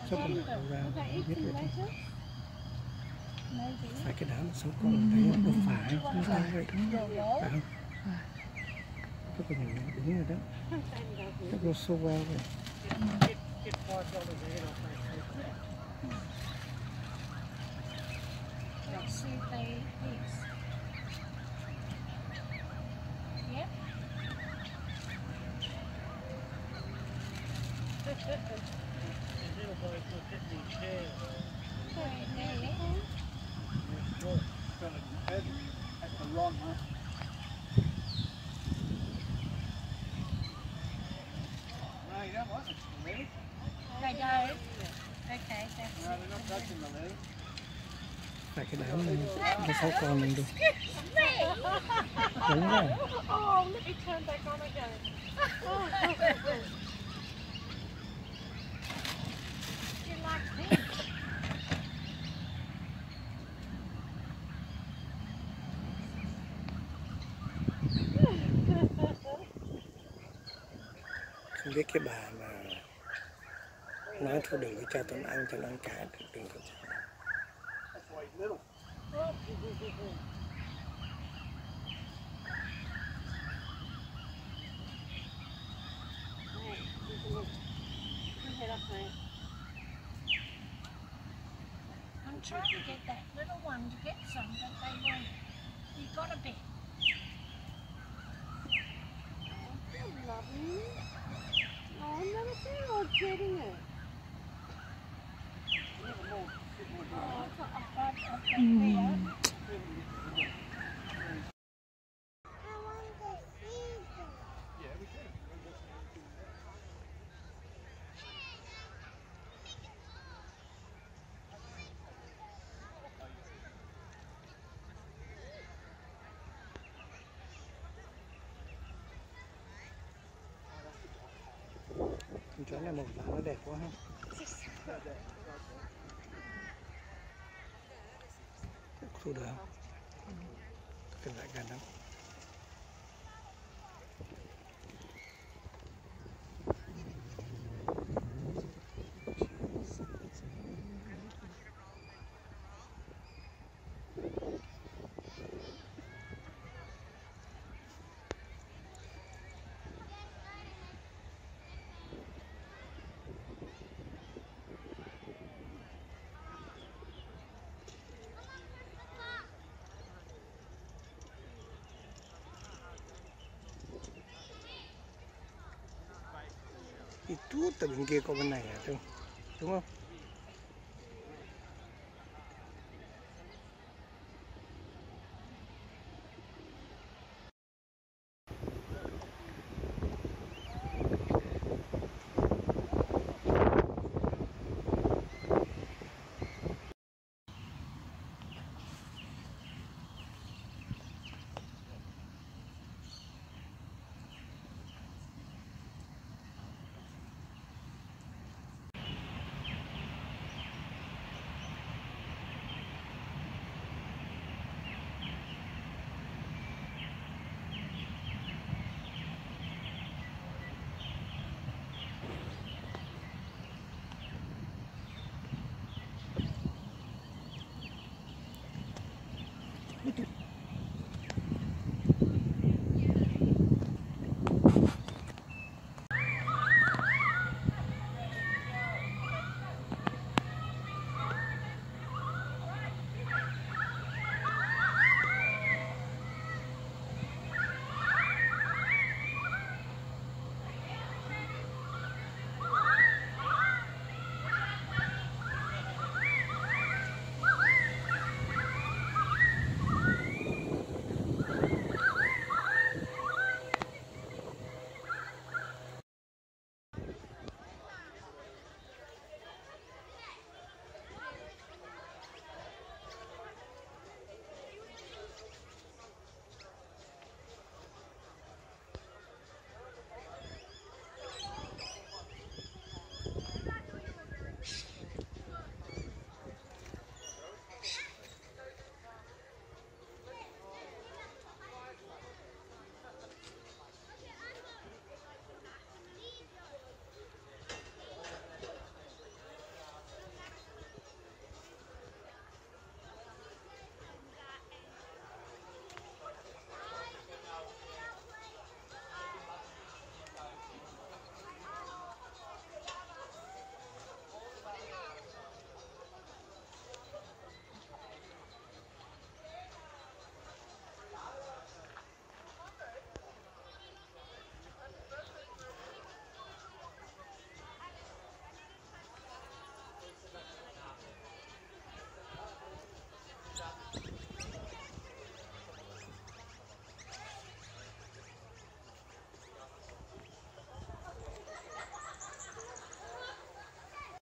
số con nào ra biết được phải cái đám số con đấy đâu phải không phải vậy phải không cái con này đúng rồi đó cái go so well vậy. Let's see if they eat this. Yep. They don't. Okay, that's it. Phải cái đám nó sáu con mình đi. Đúng rồi. Oh, let me turn back on again. You like pink? Không biết cái bà mà nói thôi đừng có cho tụi nó ăn cả, đừng có cho. I'm trying to get that little one to get some, but they won't. You got a bit. Lovely. Oh, I've never seen a dog getting it. Oh, I've there. Chỗ này màu vàng nó đẹp quá ha. Thu được không? Cần lại gần lắm. Itu từ bên kia qua bên này à, đúng không?